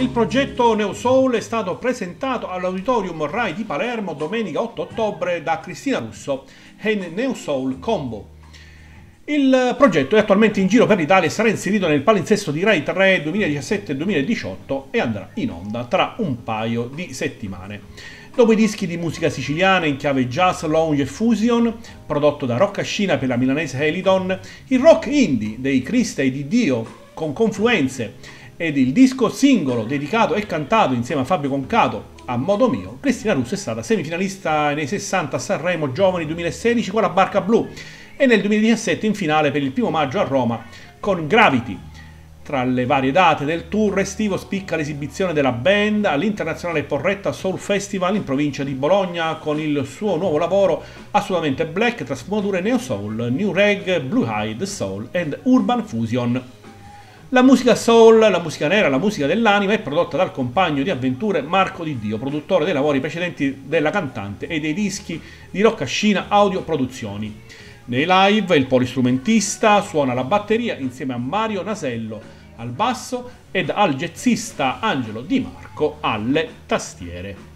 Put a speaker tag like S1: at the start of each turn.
S1: Il progetto Neo Soul è stato presentato all'Auditorium Rai di Palermo domenica 8 ottobre da Cristina Russo e Neo Soul Combo. Il progetto è attualmente in giro per l'Italia e sarà inserito nel palinsesto di Rai 3 2017-2018 e andrà in onda tra un paio di settimane. Dopo i dischi di musica siciliana in chiave jazz, lounge e fusion, prodotto da Roccascina per la milanese Helidon, il rock indie dei Crista e di Dio con confluenze ed il disco singolo dedicato e cantato insieme a Fabio Concato a modo mio, Cristina Russo è stata semifinalista nei 60 a Sanremo Giovani 2016 con la Barca Blu e nel 2017 in finale per il 1° maggio a Roma con Gravity. Tra le varie date del tour estivo spicca l'esibizione della band all'Internazionale Porretta Soul Festival in provincia di Bologna con il suo nuovo lavoro assolutamente black tra sfumature neo soul, new reggae, blue eyed soul and urban fusion. La musica soul, la musica nera, la musica dell'anima è prodotta dal compagno di avventure Marco Di Dio, produttore dei lavori precedenti della cantante e dei dischi di Roccascina Audio Produzioni. Nei live il polistrumentista suona la batteria insieme a Mario Nasello al basso ed al jazzista Angelo Di Marco alle tastiere.